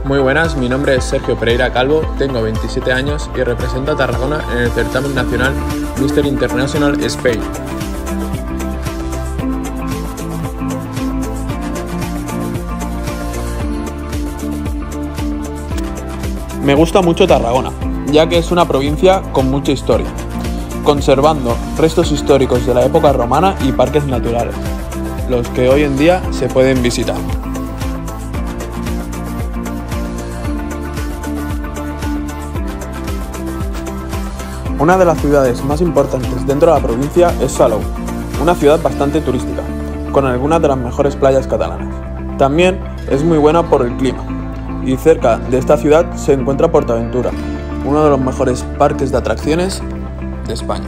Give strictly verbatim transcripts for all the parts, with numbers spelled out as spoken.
Muy buenas, mi nombre es Sergio Pereira Calvo, tengo veintisiete años y represento a Tarragona en el certamen nacional míster International Spain. Me gusta mucho Tarragona, ya que es una provincia con mucha historia, conservando restos históricos de la época romana y parques naturales, los que hoy en día se pueden visitar. Una de las ciudades más importantes dentro de la provincia es Salou, una ciudad bastante turística, con algunas de las mejores playas catalanas. También es muy buena por el clima, y cerca de esta ciudad se encuentra PortAventura, uno de los mejores parques de atracciones de España.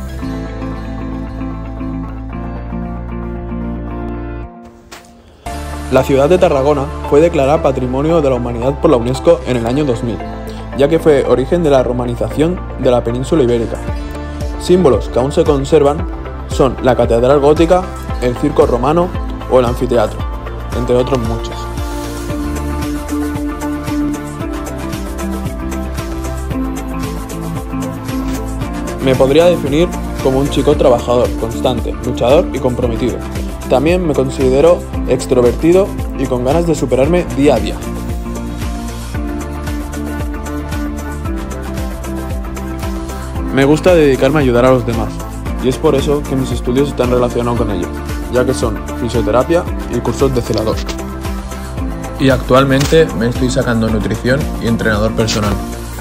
La ciudad de Tarragona fue declarada Patrimonio de la Humanidad por la UNESCO en el año dos mil. Ya que fue origen de la romanización de la península ibérica. Símbolos que aún se conservan son la catedral gótica, el circo romano o el anfiteatro, entre otros muchos. Me podría definir como un chico trabajador, constante, luchador y comprometido. También me considero extrovertido y con ganas de superarme día a día. Me gusta dedicarme a ayudar a los demás, y es por eso que mis estudios están relacionados con ello, ya que son fisioterapia y cursos de celador. Y actualmente me estoy sacando nutrición y entrenador personal.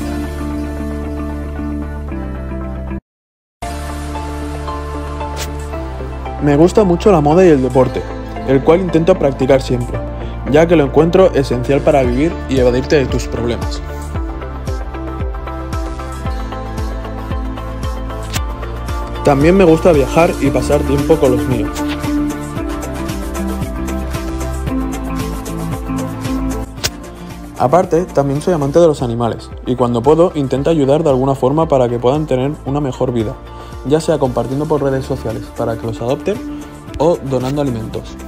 Me gusta mucho la moda y el deporte, el cual intento practicar siempre, ya que lo encuentro esencial para vivir y evadirte de tus problemas. También me gusta viajar y pasar tiempo con los míos. Aparte, también soy amante de los animales, y cuando puedo intento ayudar de alguna forma para que puedan tener una mejor vida, ya sea compartiendo por redes sociales para que los adopten o donando alimentos.